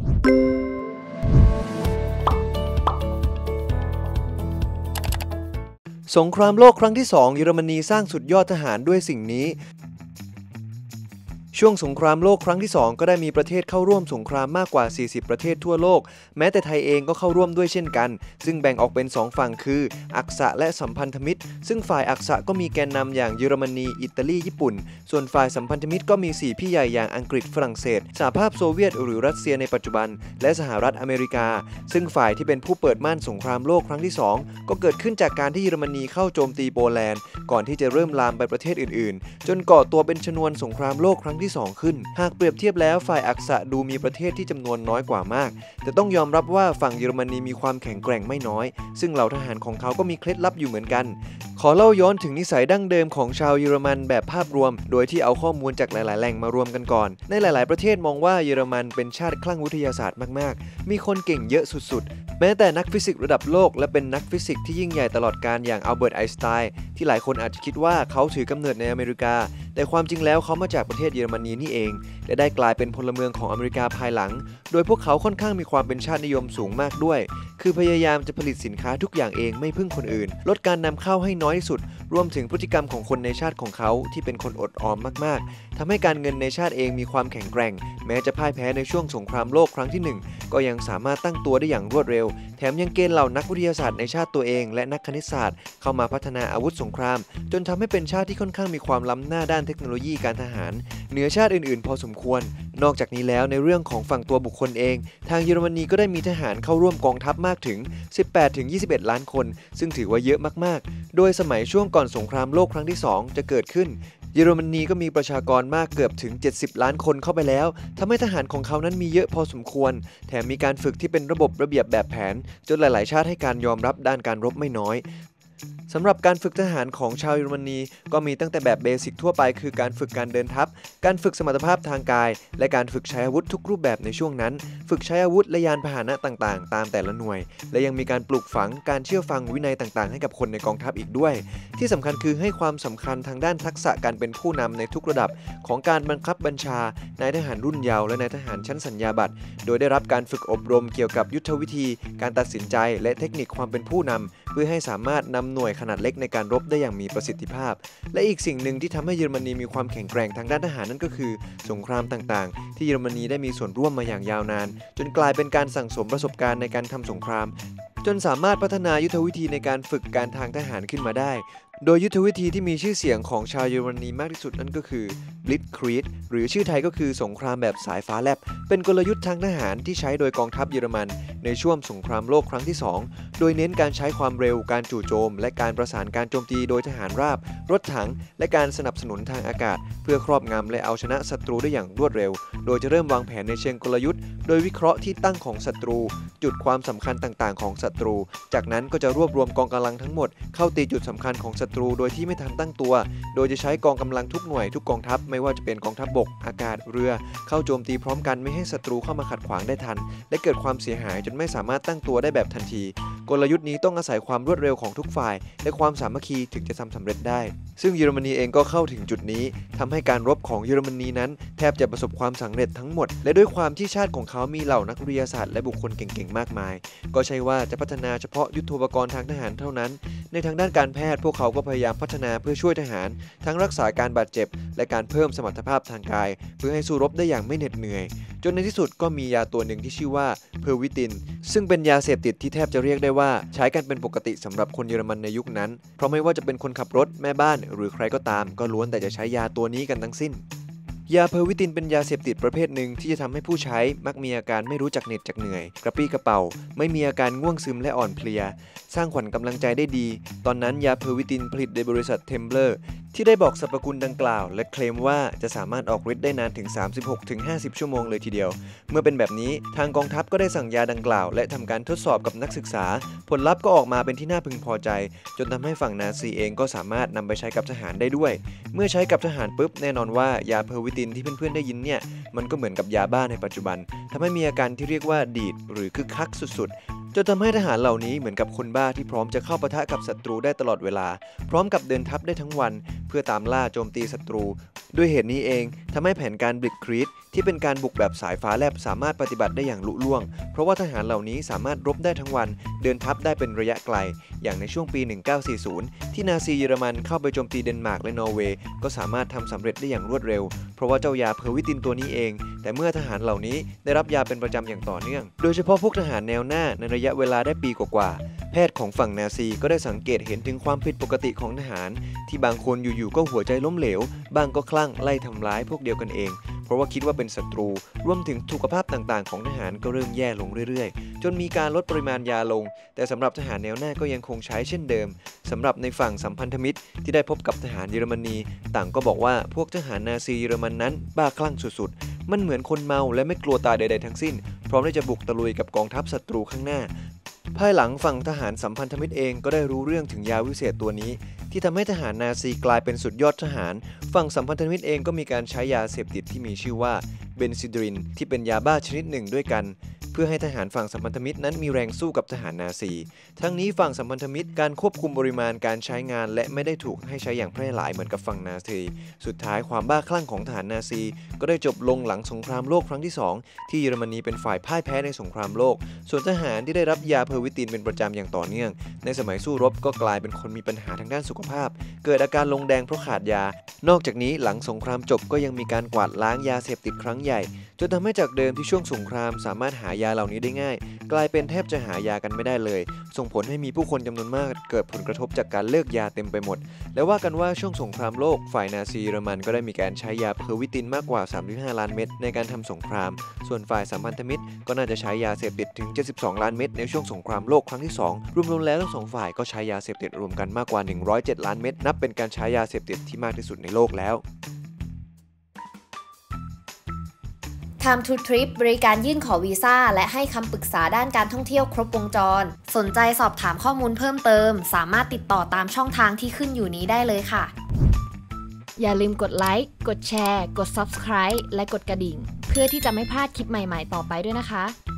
สงครามโลกครั้งที่2เยอรมนีสร้างสุดยอดทหารด้วยสิ่งนี้ช่วงสงครามโลกครั้งที่2ก็ได้มีประเทศเข้าร่วมสงครามมากกว่า40ประเทศทั่วโลกแม้แต่ไทยเองก็เข้าร่วมด้วยเช่นกันซึ่งแบ่งออกเป็น2ฝั่งคืออักษะและสัมพันธมิตรซึ่งฝ่ายอักษะก็มีแกนนำอย่างเยอรมนีอิตาลีญี่ปุ่นส่วนฝ่ายสัมพันธมิตรก็มี4พี่ใหญ่อย่างอังกฤษฝรั่งเศสสหภาพโซเวียตหรือรัสเซียในปัจจุบันและสหรัฐอเมริกาซึ่งฝ่ายที่เป็นผู้เปิดม่านสงครามโลกครั้งที่2ก็เกิดขึ้นจากการที่เยอรมนีเข้าโจมตีโปแลนด์ก่อนที่จะเริ่มลามไปประเทศอื่นๆจนก่อตัวเป็นชนวนสงครามโลกครั้งที่2ขึ้นหากเปรียบเทียบแล้วฝ่ายอักษะดูมีประเทศที่จำนวนน้อยกว่ามากแต่ต้องยอมรับว่าฝั่งเยอรมนีมีความแข็งแกร่งไม่น้อยซึ่งเหล่าทหารของเขาก็มีเคล็ดลับอยู่เหมือนกันขอเล่าย้อนถึงนิสัยดั้งเดิมของชาวเยอรมันแบบภาพรวมโดยที่เอาข้อมูลจากหลายๆแหล่งมารวมกันก่อนในหลายๆประเทศมองว่าเยอรมันเป็นชาติคลั่งวิทยาศาสตร์มากๆมีคนเก่งเยอะสุดๆแม้แต่นักฟิสิกส์ระดับโลกและเป็นนักฟิสิกส์ที่ยิ่งใหญ่ตลอดกาลอย่างอัลเบิร์ตไอน์สไตน์ที่หลายคนอาจจะคิดว่าเขาถือกำเนิดในอเมริกาแต่ความจริงแล้วเขามาจากประเทศเยอรมนีนี่เองและได้กลายเป็นพลเมืองของอเมริกาภายหลังโดยพวกเขาค่อนข้างมีความเป็นชาตินิยมสูงมากด้วยคือพยายามจะผลิตสินค้าทุกอย่างเองไม่พึ่งคนอื่นลดการนำเข้าให้น้อยที่สุดรวมถึงพฤติกรรมของคนในชาติของเขาที่เป็นคนอดออมมากๆทำให้การเงินในชาติเองมีความแข็งแกร่งแม้จะพ่ายแพ้ในช่วงสงครามโลกครั้งที่1ก็ยังสามารถตั้งตัวได้อย่างรวดเร็วแถมยังเกณฑ์เหล่านักวิทยาศาสตร์ในชาติตัวเองและนักคณิตศาสตร์เข้ามาพัฒนาอาวุธสงครามจนทำให้เป็นชาติที่ค่อนข้างมีความล้ำหน้าด้านเทคโนโลยีการทหารเหนือชาติอื่นๆพอสมควรนอกจากนี้แล้วในเรื่องของฝั่งตัวบุคคลเองทางเยอรมนีก็ได้มีทหารเข้าร่วมกองทัพมากถึง 18-21 ล้านคนซึ่งถือว่าเยอะมากๆโดยสมัยช่วงก่อนสงครามโลกครั้งที่2จะเกิดขึ้นเยอรมนีก็มีประชากรมากเกือบถึง70ล้านคนเข้าไปแล้วทำให้ทหารของเขานั้นมีเยอะพอสมควรแถมมีการฝึกที่เป็นระบบระเบียบแบบแผนจนหลายๆชาติให้การยอมรับด้านการรบไม่น้อยสำหรับการฝึกทหารของชาวเยอรมนีก็มีตั้งแต่แบบเบสิกทั่วไปคือการฝึกการเดินทัพการฝึกสมรรถภาพทางกายและการฝึกใช้อาวุธทุกรูปแบบในช่วงนั้นฝึกใช้อาวุธและยานพาหนะต่างๆตามแต่ละหน่วยและยังมีการปลูกฝังการเชื่อฟังวินัยต่างๆให้กับคนในกองทัพอีกด้วยที่สำคัญคือให้ความสำคัญทางด้านทักษะการเป็นผู้นำในทุกระดับของการบังคับบัญชานายทหารรุ่นเยาว์และนายทหารชั้นสัญญาบัตรโดยได้รับการฝึกอบรมเกี่ยวกับยุทธวิธีการตัดสินใจและเทคนิคความเป็นผู้นำเพื่อให้สามารถนำหน่วยขนาดเล็กในการรบได้อย่างมีประสิทธิภาพและอีกสิ่งหนึ่งที่ทำให้เยอรมนีมีความแข็งแกร่งทางด้านทหารนั่นก็คือสงครามต่างๆที่เยอรมนีได้มีส่วนร่วมมาอย่างยาวนานจนกลายเป็นการสั่งสมประสบการณ์ในการทำสงครามจนสามารถพัฒนายุทธวิธีในการฝึกการทางทหารขึ้นมาได้โดยยุทธวิธีที่มีชื่อเสียงของชาวเยอรมนีมากที่สุดนั่นก็คือ Blitzkrieg หรือชื่อไทยก็คือสงครามแบบสายฟ้าแลบเป็นกลยุทธ์ทางทหารที่ใช้โดยกองทัพเยอรมันในช่วงสงครามโลกครั้งที่2โดยเน้นการใช้ความเร็วการจู่โจมและการประสานการโจมตีโดยทหารราบรถถังและการสนับสนุนทางอากาศเพื่อครอบงำและเอาชนะศัตรูได้อย่างรวดเร็วโดยจะเริ่มวางแผนในเชิงกลยุทธ์โดยวิเคราะห์ที่ตั้งของศัตรูจุดความสำคัญต่างๆของศัตรูจากนั้นก็จะรวบรวมกองกำลังทั้งหมดเข้าตีจุดสำคัญของศัตรูโดยที่ไม่ทันตั้งตัวโดยจะใช้กองกำลังทุกหน่วยทุกกองทัพไม่ว่าจะเป็นกองทัพบกอากาศเรือเข้าโจมตีพร้อมกันไม่ให้ศัตรูเข้ามาขัดขวางได้ทันและเกิดความเสียหายจนไม่สามารถตั้งตัวได้แบบทันทีกลยุทธ์นี้ต้องอาศัยความรวดเร็วของทุกฝ่ายและความสามัคคีถึงจะทำสำเร็จได้ซึ่งเยอรมนีเองก็เข้าถึงจุดนี้ทำให้การรบของเยอรมนีนั้นแทบจะประสบความสำเร็จทั้งหมดและด้วยความที่ชาติของเขามีเหล่านักวิทยาศาสตร์และบุคคลเก่งๆมากมายก็ใช่ว่าจะพัฒนาเฉพาะยุทโธปกรณ์ทางทหารเท่านั้นในทางด้านการแพทย์พวกเขาก็พยายามพัฒนาเพื่อช่วยทหารทั้งรักษาการบาดเจ็บและการเพิ่มสมรรถภาพทางกายเพื่อให้สู้รบได้อย่างไม่เหน็ดเหนื่อยจนในที่สุดก็มียาตัวหนึ่งที่ชื่อว่าเพอร์วิตินซึ่งเป็นยาเสพติดที่แทบจะเรียกได้ว่าใช้กันเป็นปกติสำหรับคนเยอรมันในยุคนั้นเพราะไม่ว่าจะเป็นคนขับรถแม่บ้านหรือใครก็ตามก็ล้วนแต่จะใช้ยาตัวนี้กันทั้งสิ้นยาเพอร์วิตินเป็นยาเสพติดประเภทหนึ่งที่จะทำให้ผู้ใช้มักมีอาการไม่รู้จักเหน็ดจักเหนื่อยกระปรี้กระเป๋าไม่มีอาการง่วงซึมและอ่อนเพลียสร้างขวัญกำลังใจได้ดีตอนนั้นยาเพอร์วิตินผลิตโดยบริษัทเทมเบลอร์ที่ได้บอกสรรพคุณดังกล่าวและเคลมว่าจะสามารถออกฤทธิ์ได้นานถึง 36-50 ชั่วโมงเลยทีเดียวเมื่อเป็นแบบนี้ทางกองทัพก็ได้สั่งยาดังกล่าวและทำการทดสอบกับนักศึกษาผลลัพธ์ก็ออกมาเป็นที่น่าพึงพอใจจนทำให้ฝั่งนาซีเองก็สามารถนำไปใช้กับทหารได้ด้วยเมื่อใช้กับทหารปุ๊บแน่นอนว่ายาเพอร์วิตินที่เพื่อนๆได้ยินเนี่ยมันก็เหมือนกับยาบ้าในปัจจุบันทำให้มีอาการที่เรียกว่าดีดหรือคึกคักสุดๆจนทำให้ทหารเหล่านี้เหมือนกับคนบ้าที่พร้อมจะเข้าปะทะกับศัตรูได้ตลอดเวลาพร้อมกับเดินทัพได้ทั้งวันเพื่อตามล่าโจมตีศัตรูด้วยเหตุนี้เองทำให้แผนการบลิตครีดที่เป็นการบุกแบบสายฟ้าแลบสามารถปฏิบัติได้อย่างลุล่วงเพราะว่าทหารเหล่านี้สามารถรบได้ทั้งวันเดินทัพได้เป็นระยะไกลอย่างในช่วงปี 1940 ที่นาซีเยอรมันเข้าไปโจมตีเดนมาร์กและนอร์เวย์ก็สามารถทำสำเร็จได้อย่างรวดเร็วเพราะว่าเจ้ายาเพอร์วิตินตัวนี้เองแต่เมื่อทหารเหล่านี้ได้รับยาเป็นประจำอย่างต่อเนื่องโดยเฉพาะพวกทหารแนวหน้าในระยะเวลาได้ปีกว่าๆแพทย์ของฝั่งนาซีก็ได้สังเกตเห็นถึงความผิดปกติของทหารที่บางคนอยู่ๆก็หัวใจล้มเหลวบางก็คลั่งไล่ทำร้ายพวกเดียวกันเองเพราะว่าคิดว่าเป็นศัตรูรวมถึงสุขภาพต่างๆของทหารก็เริ่มแย่ลงเรื่อยๆจนมีการลดปริมาณยาลงแต่สำหรับทหารแนวหน้าก็ยังคงใช้เช่นเดิมสำหรับในฝั่งสัมพันธมิตรที่ได้พบกับทหารเยอรมนีต่างก็บอกว่าพวกทหารนาซีเยอรมันนั้นบ้าคลั่งสุดๆมันเหมือนคนเมาและไม่กลัวตายใดๆทั้งสิ้นพร้อมที่จะบุกตะลุยกับกองทัพศัตรูข้างหน้าภายหลังฝั่งทหารสัมพันธมิตรเองก็ได้รู้เรื่องถึงยาวิเศษตัวนี้ที่ทำให้ทหารนาซีกลายเป็นสุดยอดทหารฝั่งสัมพันธมิตรเองก็มีการใช้ยาเสพติดที่มีชื่อว่าเบนซิดรินที่เป็นยาบ้าชนิดหนึ่งด้วยกันเพื่อให้ทหารฝั่งสัมพันธมิตรนั้นมีแรงสู้กับทหารนาซีทั้งนี้ฝั่งสัมพันธมิตรการควบคุมปริมาณการใช้งานและไม่ได้ถูกให้ใช้อย่างแพร่หลายเหมือนกับฝั่งนาซีสุดท้ายความบ้าคลั่งของทหารนาซีก็ได้จบลงหลังสงครามโลกครั้งที่2ที่เยอรมนีเป็นฝ่ายพ่ายแพ้ในสงครามโลกส่วนทหารที่ได้รับยาเพอร์วิตินเป็นประจำอย่างต่อเนื่องในสมัยสู้รบก็กลายเป็นคนมีปัญหาทางด้านสุขภาพเกิดอาการลงแดงเพราะขาดยานอกจากนี้หลังสงครามจบก็ยังมีการกวาดล้างยาเสพติดครั้งใหญ่จนทำให้จากเดิมที่ช่วงสงครามสามารถหายาเหล่านี้ได้ง่ายกลายเป็นแทบจะหายากันไม่ได้เลยส่งผลให้มีผู้คนจำนวนมากเกิดผลกระทบจากการเลิกยาเต็มไปหมดและว่ากันว่าช่วงสงครามโลกฝ่ายนาซีเยอรมันก็ได้มีการใช้ยาเพอร์วิตินมากกว่า 35 ล้านเม็ดในการทำสงครามส่วนฝ่ายสัมพันธมิตรก็น่าจะใช้ยาเสพติดถึง 72 ล้านเม็ดในช่วงสงครามโลกครั้งที่2รวมๆแล้วทั้งสองฝ่ายก็ใช้ยาเสพติดรวมกันมากกว่า 107 ล้านเม็ดนับเป็นการใช้ยาเสพติดที่มากที่สุดในโลกแล้ว Time to Trip บริการยื่นขอวีซ่าและให้คำปรึกษาด้านการท่องเที่ยวครบวงจรสนใจสอบถามข้อมูลเพิ่มเติมสามารถติดต่อตามช่องทางที่ขึ้นอยู่นี้ได้เลยค่ะอย่าลืมกดไลค์กดแชร์กด Subscribe และกดกระดิ่งเพื่อที่จะไม่พลาดคลิปใหม่ๆต่อไปด้วยนะคะ